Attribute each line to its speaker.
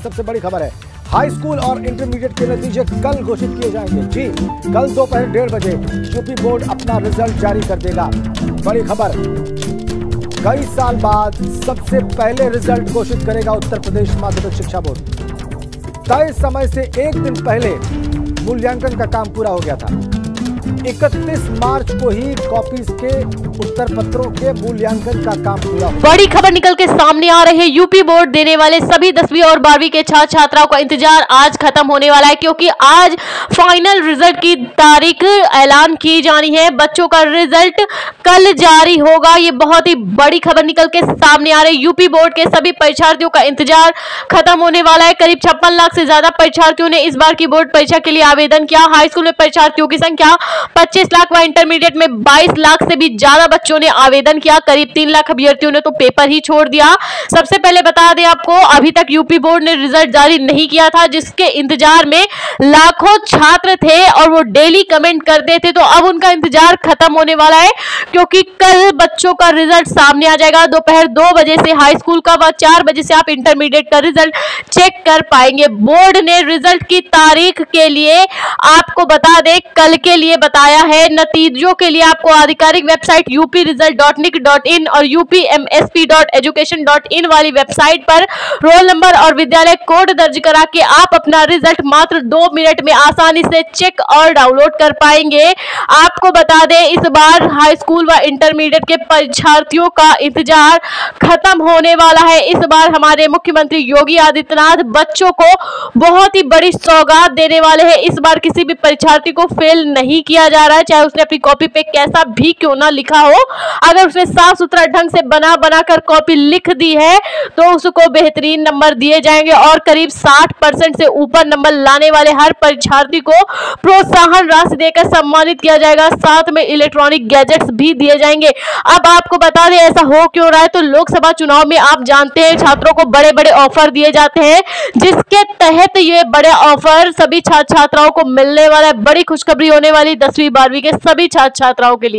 Speaker 1: सबसे बड़ी खबर है। हाई स्कूल और इंटरमीडिएट के नतीजे कल घोषित किए जाएंगे। जी, कल दोपहर 1:30 बजे यूपी बोर्ड अपना रिजल्ट जारी कर देगा। बड़ी खबर, कई साल बाद सबसे पहले रिजल्ट घोषित करेगा उत्तर प्रदेश माध्यमिक शिक्षा बोर्ड। तय समय से एक दिन पहले मूल्यांकन का काम पूरा हो गया था। 31 मार्च को ही कॉपीज के उत्तर पत्रों के मूल्यांकन का काम पूरा हो।
Speaker 2: बड़ी खबर निकल के सामने आ रही है। यूपी बोर्ड देने वाले सभी 10वीं और 12वीं के छात्र छात्राओं का इंतजार आज खत्म होने वाला है, क्योंकि आज फाइनल रिजल्ट की तारीख ऐलान की जानी है। बच्चों का रिजल्ट कल जारी होगा। ये बहुत ही बड़ी खबर निकल के सामने आ रही है। यूपी बोर्ड के सभी परीक्षार्थियों का इंतजार खत्म होने वाला है। करीब 56 लाख से ज्यादा परीक्षार्थियों ने इस बार की बोर्ड परीक्षा के लिए आवेदन किया। हाई स्कूल में परीक्षार्थियों की संख्या 25 लाख व इंटरमीडिएट में 22 लाख से भी ज्यादा बच्चों ने आवेदन किया। करीब 3 लाख अभ्यर्थियों ने तो पेपर ही छोड़ दिया। सबसे पहले बता दें आपको, अभी तक यूपी बोर्ड ने रिजल्ट जारी नहीं किया था, जिसके इंतजार में लाखों छात्र थे और वो डेली कमेंट करते थे। तो अब उनका इंतजार खत्म होने वाला है, क्योंकि कल बच्चों का रिजल्ट सामने आ जाएगा। दोपहर 2 बजे से हाई स्कूल का व 4 बजे से आप इंटरमीडिएट का रिजल्ट चेक कर पाएंगे। बोर्ड ने रिजल्ट की तारीख के लिए आपको बता दें, कल के लिए बताया है। नतीजों के लिए आपको आधिकारिक वेबसाइट upresult.nic.in और upmsp.education.in वाली वेबसाइट पर रोल नंबर और विद्यालय कोड दर्ज करा के आप अपना रिजल्ट मात्र 2 मिनट में आसानी से चेक और डाउनलोड कर पाएंगे। आपको बता दें, इस बार हाई स्कूल व इंटरमीडिएट के परीक्षार्थियों का इंतजार खत्म होने वाला है। इस बार हमारे मुख्यमंत्री योगी आदित्यनाथ बच्चों को बहुत ही बड़ी सौगात देने वाले हैं। इस बार किसी भी परीक्षार्थी को फेल नहीं किया जा रहा है, चाहे उसने अपनी कॉपी पे कैसा भी क्यों ना लिखा हो। अगर उसने साफ सुथरा ढंग से बना कर कॉपी लिख दी है तो उसको बेहतरीन नंबर दिए जाएंगे और करीब 60% से ऊपर नंबर लाने वाले हर परीक्षार्थी को प्रोत्साहन राशि देकर सम्मानित किया जाएगा। साथ में इलेक्ट्रॉनिक गैजेट्स भी दिए जाएंगे। अब आपको बता दें, ऐसा हो क्यों रहा है, तो लोकसभा चुनाव में आप जानते हैं छात्रों को बड़े बड़े ऑफर दिए जाते हैं, जिसके तहत ये बड़े ऑफर सभी छात्र छात्राओं को मिलने वाला है। बड़ी खुशखबरी होने वाली 10वीं 12वीं के सभी छात्र छात्राओं के लिए।